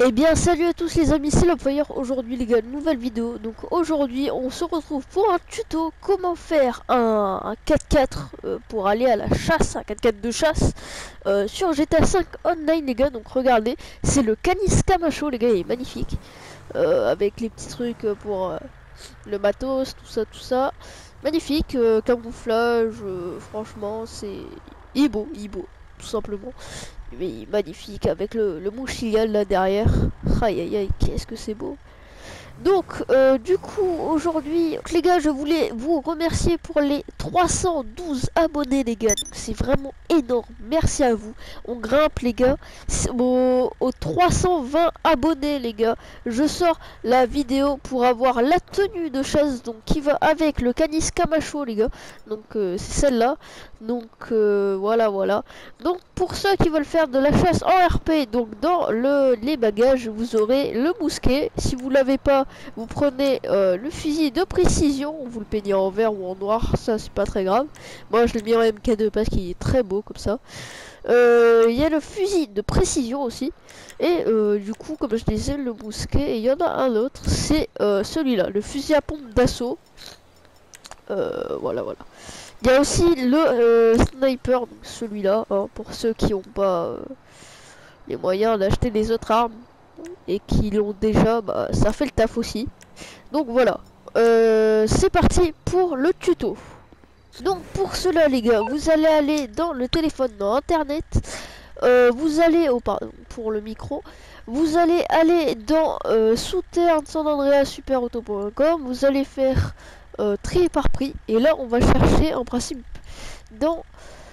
Eh bien salut à tous les amis, c'est l'Empire. Aujourd'hui les gars, nouvelle vidéo. Donc aujourd'hui on se retrouve pour un tuto comment faire un 4x4 pour aller à la chasse, un 4x4 de chasse sur GTA 5 Online les gars. Donc regardez, c'est le Canis Camacho les gars, il est magnifique avec les petits trucs pour le matos, tout ça. Magnifique, camouflage, franchement il est beau, tout simplement. Mais magnifique avec le Mouchial là derrière. Aïe aïe aïe, qu'est-ce que c'est beau. Donc du coup aujourd'hui les gars, je voulais vous remercier pour les 312 abonnés les gars. C'est vraiment énorme, merci à vous. On grimpe les gars aux 320 abonnés les gars. Je sors la vidéo pour avoir la tenue de chasse donc qui va avec le Canis Camacho les gars. Donc c'est celle-là. Donc voilà. Donc pour ceux qui veulent faire de la chasse en RP, donc dans les bagages vous aurez le mousquet. Si vous l'avez pas, vous prenez le fusil de précision, vous le peignez en vert ou en noir, ça c'est pas très grave. Moi je l'ai mis en MK2 parce qu'il est très beau comme ça. Il y a le fusil de précision aussi. Et du coup comme je disais le mousquet, et il y en a un autre, c'est celui-là, le fusil à pompe d'assaut. Voilà. Il y a aussi le sniper, donc celui-là, hein, pour ceux qui n'ont pas les moyens d'acheter les autres armes et qui l'ont déjà, bah, ça fait le taf aussi. Donc voilà, c'est parti pour le tuto. Donc pour cela les gars, vous allez aller dans le téléphone, dans internet, vous allez, pardon, pour le micro, vous allez aller dans Souterrain San Andreas superauto.com, vous allez faire tri par prix, et là on va chercher en principe dans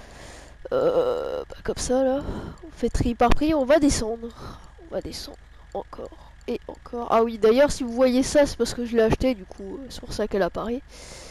comme ça là, on fait tri par prix, on va descendre encore et encore. Ah oui, d'ailleurs si vous voyez ça, c'est parce que je l'ai acheté, du coup c'est pour ça qu'elle apparaît.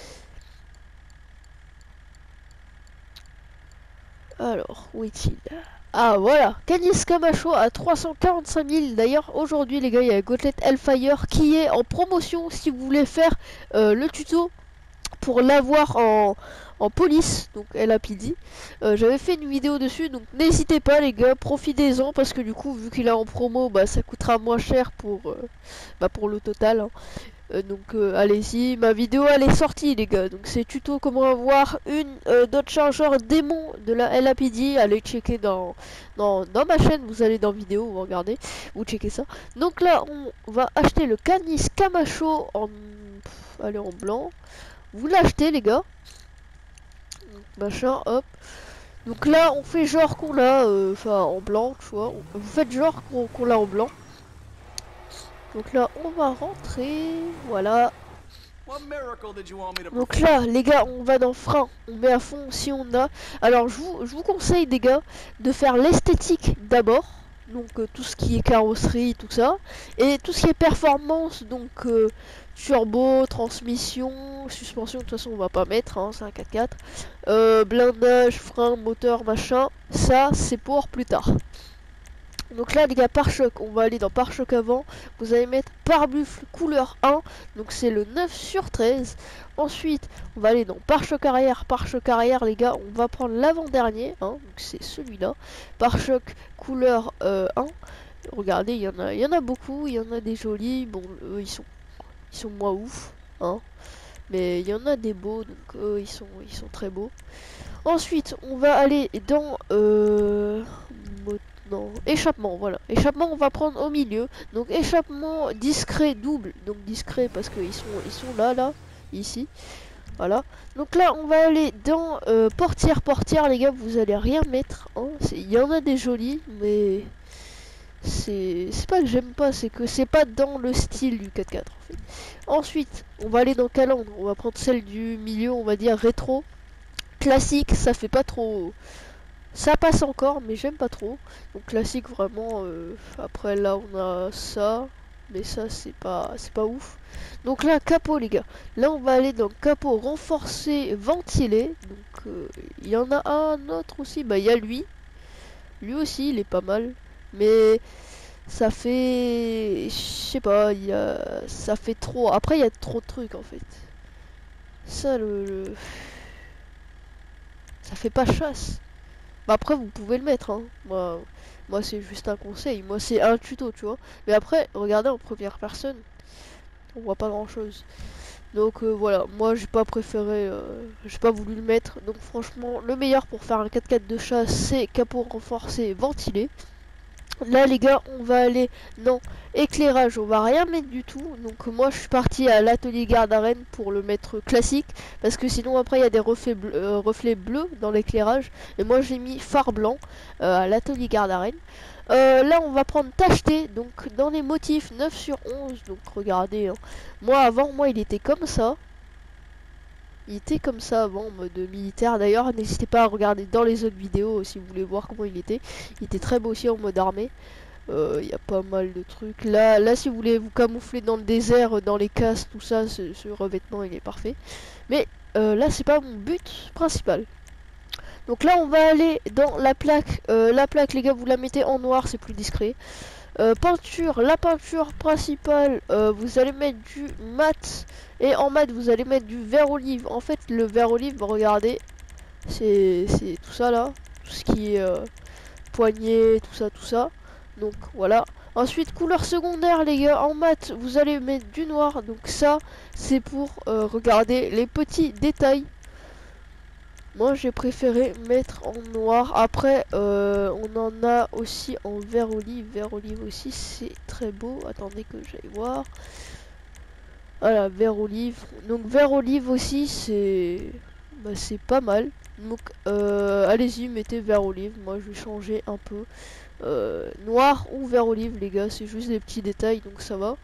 Alors, où est-il? Ah voilà, Canis Camacho à 345 000. D'ailleurs aujourd'hui les gars, il y a Gauntlet Hellfire qui est en promotion si vous voulez faire le tuto pour l'avoir en police, donc LAPD. J'avais fait une vidéo dessus, donc n'hésitez pas les gars, profitez-en parce que du coup vu qu'il est en promo, bah ça coûtera moins cher pour le total, hein. Donc allez-y, ma vidéo elle est sortie les gars, donc c'est tuto comment avoir une Dodge Charger démon de la LAPD. Allez checker dans ma chaîne, vous allez dans vidéo, vous regardez, vous checkez ça. Donc là on va acheter le Canis Camacho allez, en blanc. Vous l'achetez les gars, donc, machin, hop. Donc là on fait genre qu'on l'a en blanc, tu vois. Vous faites genre qu'on l'a en blanc. Donc là on va rentrer, voilà. Donc là les gars, on va dans frein, on met à fond si on a. Alors je vous conseille les gars de faire l'esthétique d'abord. Donc tout ce qui est carrosserie, tout ça. Et tout ce qui est performance, donc turbo, transmission, suspension, de toute façon on va pas mettre, hein, c'est un 4x4. Blindage, frein, moteur, machin, ça c'est pour plus tard. Donc là les gars, pare-choc, on va aller dans pare-choc avant. Vous allez mettre pare-buffle couleur 1, donc c'est le 9/13. Ensuite on va aller dans pare-choc arrière les gars, on va prendre l'avant-dernier, hein, donc c'est celui-là. Pare-choc couleur 1. Regardez, il y en a beaucoup, il y en a des jolis. Bon, eux ils sont moins ouf, hein. Mais il y en a des beaux, donc eux ils sont très beaux. Ensuite on va aller dans non, échappement, voilà. Échappement, on va prendre au milieu. Donc échappement discret double. Donc discret parce qu'ils sont là, ici. Voilà. Donc là, on va aller dans portière, les gars. Vous allez rien mettre, hein. Il y en a des jolis, mais c'est pas que j'aime pas, c'est que c'est pas dans le style du 4x4 en fait. Ensuite, on va aller dans calandre. On va prendre celle du milieu, on va dire rétro. Classique, ça fait pas trop. Ça passe encore, mais j'aime pas trop. Donc classique vraiment. Après là on a ça, mais ça c'est pas ouf. Donc là capot les gars. Là on va aller dans capot renforcé ventilé. Donc il y en a un autre aussi. Bah il y a lui. Lui aussi il est pas mal. Mais ça fait, je sais pas, ça fait trop. Après il y a trop de trucs en fait. Ça ça fait pas chasse. Après vous pouvez le mettre, hein. Moi c'est juste un conseil, moi c'est un tuto, tu vois. Mais après, regardez en première personne, on voit pas grand chose. Donc voilà, moi j'ai pas voulu le mettre. Donc franchement, le meilleur pour faire un 4x4 de chasse, c'est capot renforcé ventilé. Là les gars, on va aller dans éclairage, on va rien mettre du tout. Donc moi je suis parti à l'atelier garde arène pour le mettre classique, parce que sinon après il y a des reflets bleus dans l'éclairage. Et moi j'ai mis phare blanc à l'atelier garde arène. Là on va prendre tacheté, donc dans les motifs 9 sur 11. Donc regardez, hein. Moi il était comme ça. Il était comme ça avant en mode militaire. D'ailleurs n'hésitez pas à regarder dans les autres vidéos si vous voulez voir comment il était. Il était très beau aussi en mode armée. Il y a pas mal de trucs. Là si vous voulez vous camoufler dans le désert, dans les casses, tout ça, ce revêtement il est parfait. Mais là c'est pas mon but principal. Donc là on va aller dans la plaque. La plaque les gars, vous la mettez en noir, c'est plus discret. Peinture, la peinture principale, vous allez mettre du mat. Et en mat vous allez mettre du vert olive. En fait le vert olive, regardez, c'est tout ça là. Tout ce qui est poignée, tout ça. Donc voilà. Ensuite couleur secondaire les gars, en mat vous allez mettre du noir. Donc ça c'est pour regarder les petits détails. Moi j'ai préféré mettre en noir. Après on en a aussi en vert olive. Vert olive aussi c'est très beau. Attendez que j'aille voir. Voilà, vert olive. Donc vert olive aussi c'est pas mal. Donc allez-y, mettez vert olive. Moi je vais changer un peu. Noir ou vert olive les gars, c'est juste des petits détails donc ça va.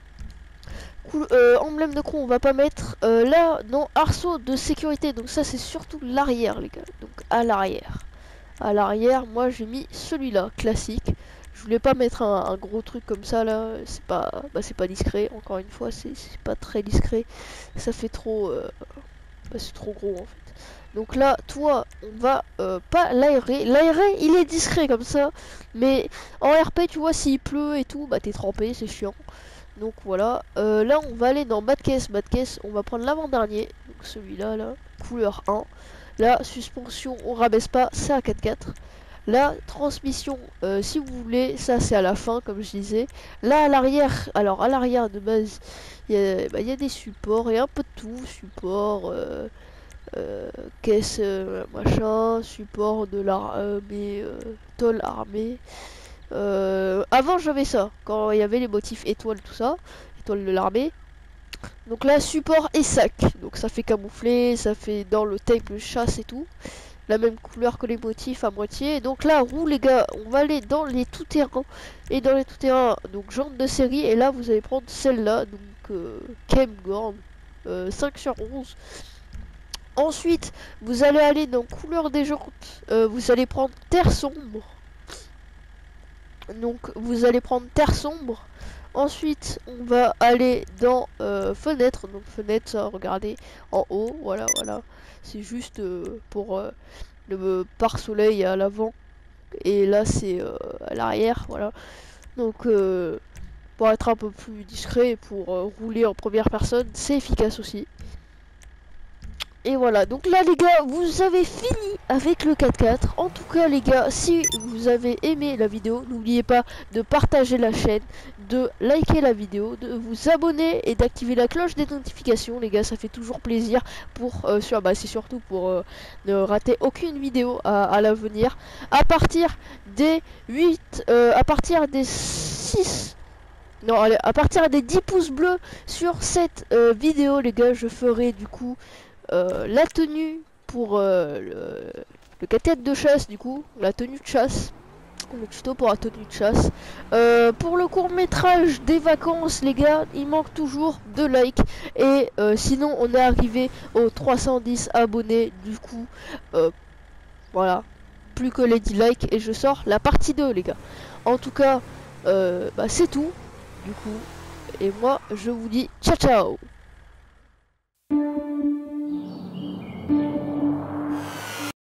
Emblème de croix on va pas mettre. Là dans arceau de sécurité, donc ça c'est surtout l'arrière les gars. Donc à l'arrière moi j'ai mis celui-là classique. Je voulais pas mettre un gros truc comme ça là, c'est pas discret. Encore une fois c'est pas très discret, ça fait trop c'est trop gros en fait. Donc là toi on va pas l'aérer. L'aérer il est discret comme ça, mais en RP tu vois s'il pleut et tout, bah t'es trempé, c'est chiant. Donc voilà, là on va aller dans bas de caisse, on va prendre l'avant-dernier, donc celui-là, là, couleur 1. La suspension, on rabaisse pas, c'est à 4x4. La transmission, si vous voulez, ça c'est à la fin, comme je disais. Là à l'arrière, alors à l'arrière de base, il y a des supports, et un peu de tout, support, caisse, machin, support de l'armée, tôle armée. Avant j'avais ça, quand il y avait les motifs étoiles, tout ça, étoiles de l'armée. Donc là support et sac, donc ça fait camoufler, ça fait dans le tape le chasse et tout. La même couleur que les motifs à moitié. Donc là roue les gars, on va aller dans les tout-terrain. Et dans les tout-terrain, donc jante de série. Et là vous allez prendre celle-là, donc Kemgorn 5 sur 11. Ensuite vous allez aller dans couleur des jantes, vous allez prendre terre sombre. Donc vous allez prendre terre sombre. Ensuite on va aller dans fenêtre. Donc fenêtre ça, regardez en haut, voilà. C'est juste pour le pare-soleil à l'avant. Et là c'est à l'arrière, voilà. Donc pour être un peu plus discret et pour rouler en première personne, c'est efficace aussi. Et voilà, donc là les gars, vous avez fini avec le 4x4. En tout cas les gars, si vous avez aimé la vidéo, n'oubliez pas de partager la chaîne, de liker la vidéo, de vous abonner et d'activer la cloche des notifications. Les gars, ça fait toujours plaisir pour c'est surtout pour ne rater aucune vidéo à l'avenir. À partir des 6... Non, allez, à partir des 10 pouces bleus sur cette vidéo les gars, je ferai du coup la tenue pour le 4x4 de chasse, du coup la tenue de chasse, le tuto pour la tenue de chasse. Pour le court métrage des vacances les gars, il manque toujours 2 likes et sinon on est arrivé aux 310 abonnés. Du coup voilà, plus que les 10 likes et je sors la partie 2 les gars. En tout cas c'est tout du coup, et moi je vous dis ciao ciao.